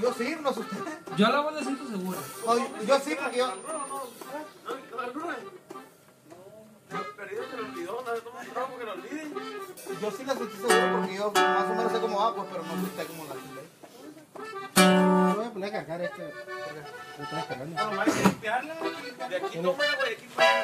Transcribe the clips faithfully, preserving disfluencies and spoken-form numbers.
Pues yo sí, no asusté. Yo la voz la siento segura. No, yo, yo sí, porque yo... Perdido se lo olvidó, no toma un trago que lo olvide. Yo sí la sentí segura porque yo más o menos sé cómo va, pues, pero no sé cómo la sentí. No voy a poner a cargar este. Lo estás cargando. No, hay que limpiarla. De aquí tómala, güey, de aquí para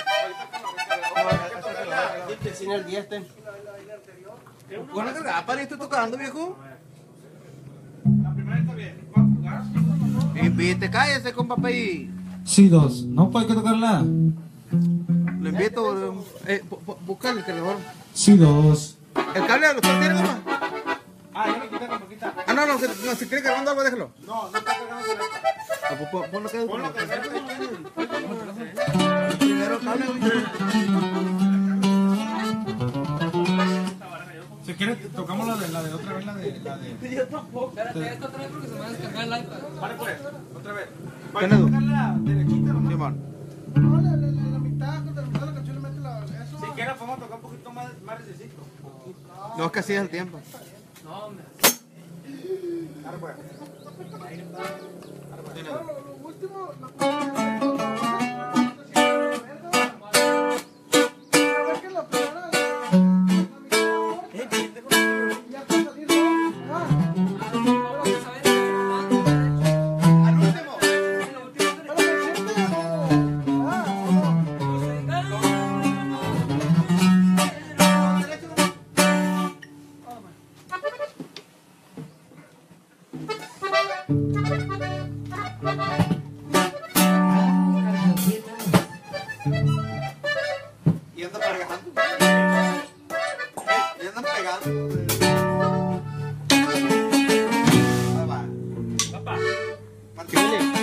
allá. Sin el día este. ¿Cuál es el gapa? ¿Estás tocando, viejo? La primera está bien. ¿Va a jugar? Y pide, cállese, compa, y Sí, dos. No, pues hay que tocarla. lo invito. Eh, bu- bu- busca el cargador. Sí, dos. ¿El cable lo tiene, compa? Ah, ya lo quité con poquita. Ah, no, no, si, no, si tiene cargando algo, déjalo. No, no está cargando con esta. Ah, pues, pon- Ponlo que Ponlo que sea. primero el cable, güey. Si quieres, tocamos la de, la de otra vez, la de... La de... Espérate, esto otra vez porque se me va a descargar el iPad. Vale, pues, otra vez. ¿Qué es eso? tocarla derechita, nomás. Simón. No, la, la, la, la mitad, cuando terminar la canción le mete la, eso. Si quieres, podemos tocar un poquito más, más recesito. No, es que así es el tiempo. No, hombre. Ahora, pues. Lo, lo último, la Y anda pegando. Y andan pegando. Ahí va. Papá. Mantiene.